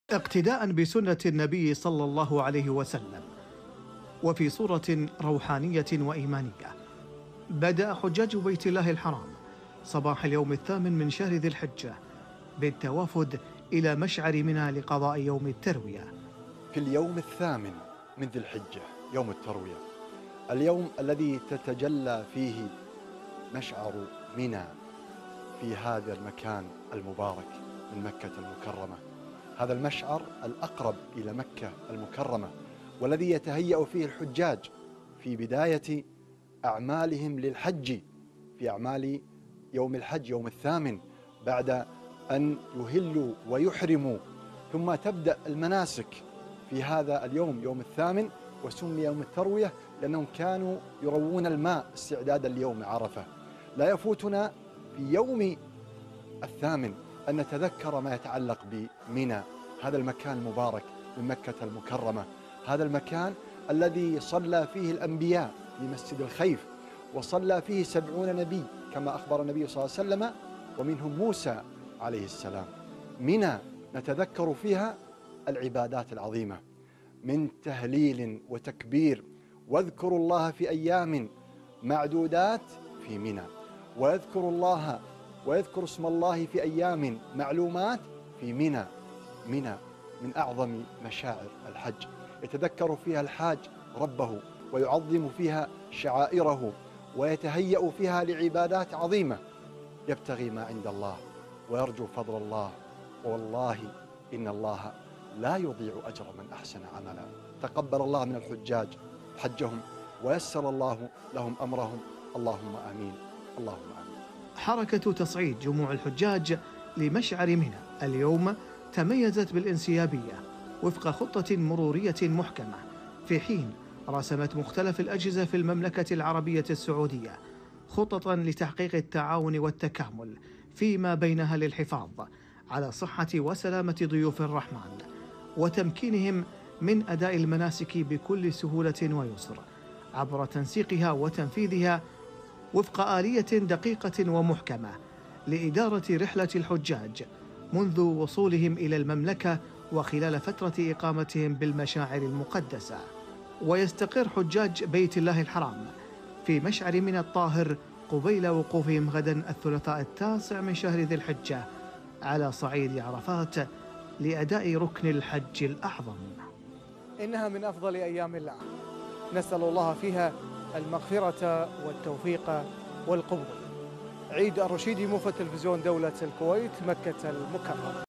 اقتداء بسنة النبي صلى الله عليه وسلم، وفي صورة روحانية وإيمانية، بدأ حجاج بيت الله الحرام صباح اليوم 8 من شهر ذي الحجة بالتوافد إلى مشعر منى لقضاء يوم التروية. في اليوم 8 من ذي الحجة، يوم التروية، اليوم الذي تتجلى فيه مشعر منى في هذا المكان المبارك من مكة المكرمة. هذا المشعر الأقرب إلى مكة المكرمة، والذي يتهيأ فيه الحجاج في بداية أعمالهم للحج، في أعمال يوم الحج، يوم 8 بعد أن يهلوا ويحرموا، ثم تبدأ المناسك في هذا اليوم، يوم 8، وسمي يوم التروية لأنهم كانوا يروون الماء استعدادا ليوم عرفة. لا يفوتنا في يوم 8 أن نتذكر ما يتعلق بمنى، هذا المكان المبارك من مكة المكرمة، هذا المكان الذي صلى فيه الأنبياء في مسجد الخيف، وصلى فيه 70 نبي كما أخبر النبي صلى الله عليه وسلم، ومنهم موسى عليه السلام. منى نتذكر فيها العبادات العظيمة من تهليل وتكبير، واذكروا الله في أيام معدودات في منى، ويذكر اسم الله في أيام معلومات في منى. منى من أعظم مشاعر الحج، يتذكر فيها الحاج ربه، ويعظم فيها شعائره، ويتهيأ فيها لعبادات عظيمة، يبتغي ما عند الله ويرجو فضل الله، والله إن الله لا يضيع أجر من أحسن عملا. تقبل الله من الحجاج حجهم، ويسر الله لهم أمرهم، اللهم آمين، اللهم آمين. حركة تصعيد جموع الحجاج لمشعر منى اليوم تميزت بالانسيابية وفق خطة مرورية محكمة، في حين رسمت مختلف الأجهزة في المملكة العربية السعودية خططا لتحقيق التعاون والتكامل فيما بينها للحفاظ على صحة وسلامة ضيوف الرحمن، وتمكينهم من أداء المناسك بكل سهولة ويسر عبر تنسيقها وتنفيذها وفق آلية دقيقة ومحكمة لإدارة رحلة الحجاج منذ وصولهم إلى المملكة وخلال فترة إقامتهم بالمشاعر المقدسة. ويستقر حجاج بيت الله الحرام في مشعر منى الطاهر قبيل وقوفهم غدا الثلاثاء 9 من شهر ذي الحجة على صعيد عرفات لأداء ركن الحج الأعظم. إنها من أفضل أيام العام، نسأل الله فيها المغفرة والتوفيق والقبول. عيد الرشيدي، موفد تلفزيون دولة الكويت، مكة المكرمة.